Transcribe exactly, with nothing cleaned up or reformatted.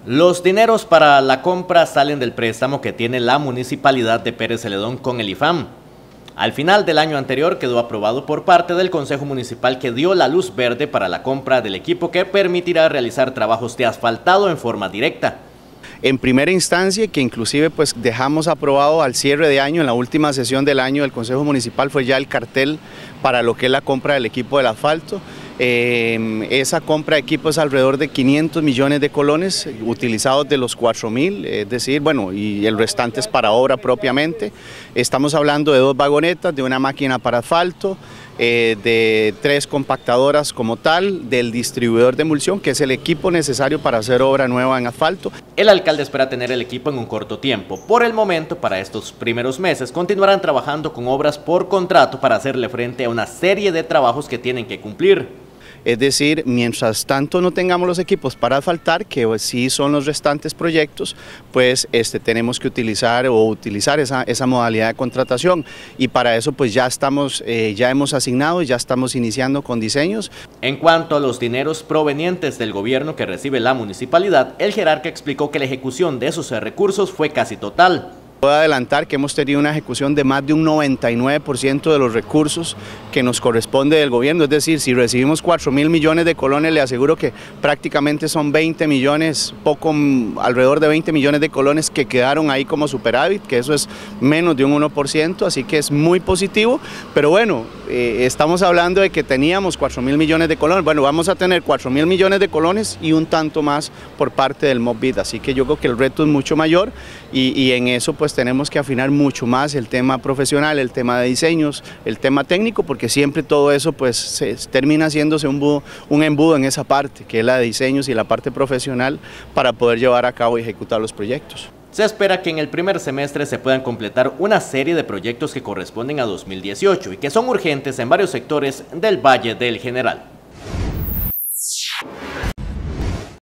Los dineros para la compra salen del préstamo que tiene la Municipalidad de Pérez Celedón con el IFAM. Al final del año anterior quedó aprobado por parte del Consejo Municipal que dio la luz verde para la compra del equipo que permitirá realizar trabajos de asfaltado en forma directa. En primera instancia, que inclusive pues dejamos aprobado al cierre de año, en la última sesión del año del Consejo Municipal, fue ya el cartel para lo que es la compra del equipo del asfalto. Eh, esa compra de equipo es alrededor de quinientos millones de colones utilizados de los cuatro mil, es decir, bueno, y el restante es para obra propiamente. Estamos hablando de dos vagonetas, de una máquina para asfalto, eh, de tres compactadoras como tal, del distribuidor de emulsión, que es el equipo necesario para hacer obra nueva en asfalto. El alcalde espera tener el equipo en un corto tiempo. Por el momento, para estos primeros meses, continuarán trabajando con obras por contrato para hacerle frente a una serie de trabajos que tienen que cumplir. Es decir, mientras tanto no tengamos los equipos para asfaltar, que sí son los restantes proyectos, pues este, tenemos que utilizar o utilizar esa, esa modalidad de contratación, y para eso pues ya estamos, eh, ya hemos asignado, ya estamos iniciando con diseños. En cuanto a los dineros provenientes del gobierno que recibe la municipalidad, el jerarca explicó que la ejecución de esos recursos fue casi total. Puedo adelantar que hemos tenido una ejecución de más de un noventa y nueve por ciento de los recursos que nos corresponde del gobierno, es decir, si recibimos cuatro mil millones de colones, le aseguro que prácticamente son veinte millones, poco alrededor de veinte millones de colones que quedaron ahí como superávit, que eso es menos de un uno por ciento, así que es muy positivo, pero bueno, eh, estamos hablando de que teníamos cuatro mil millones de colones, bueno, vamos a tener cuatro mil millones de colones y un tanto más por parte del MOVID, así que yo creo que el reto es mucho mayor y, y en eso pues tenemos que afinar mucho más el tema profesional, el tema de diseños, el tema técnico, porque siempre todo eso pues se termina haciéndose un, embudo, un embudo en esa parte, que es la de diseños y la parte profesional, para poder llevar a cabo y ejecutar los proyectos. Se espera que en el primer semestre se puedan completar una serie de proyectos que corresponden a dos mil dieciocho y que son urgentes en varios sectores del Valle del General.